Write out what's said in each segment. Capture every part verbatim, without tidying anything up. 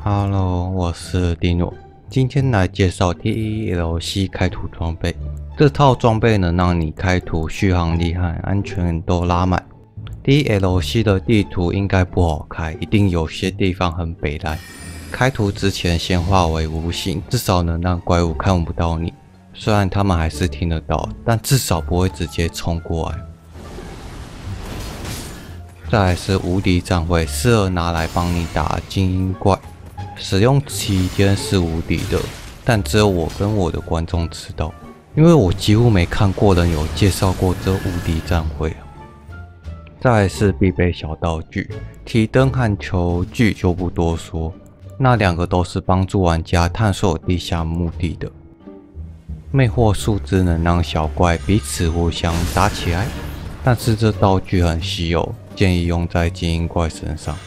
Hello，我是蒂诺，今天来介绍 T E L C 开图装备。这套装备能让你开图续航力和安全都拉满。T E L C 的地图应该不好开，一定有些地方很北烂。开图之前先化为无形，至少能让怪物看不到你。虽然他们还是听得到，但至少不会直接冲过来。再来是无敌站位，适合拿来帮你打精英怪。使用期间是无敌的，但只有我跟我的观众知道，因为我几乎没看过人有介绍过这无敌站位。再来是必备小道具，提灯和球具就不多说，那两个都是帮助玩家探索地下墓地的。魅惑树枝能让小怪彼此互相打起来，但是这道具很稀有，建议用在精英怪身上。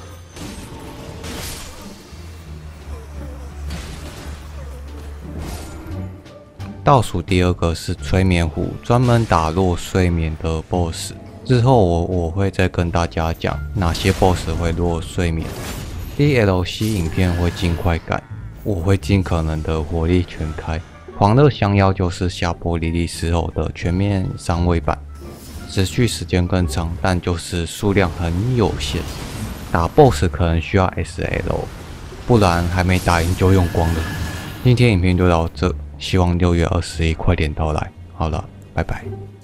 倒数第二个是催眠壶，专门打落睡眠的 B O S S。之后我我会再跟大家讲哪些 B O S S 会落睡眠。D L C 影片会尽快改，我会尽可能的火力全开。狂热降妖就是下波莉莉丝后的全面上位版，持续时间更长，但就是数量很有限。打 B O S S 可能需要 S L， 不然还没打赢就用光了。今天影片就到这。希望六月二十一快点到来。好了，拜拜。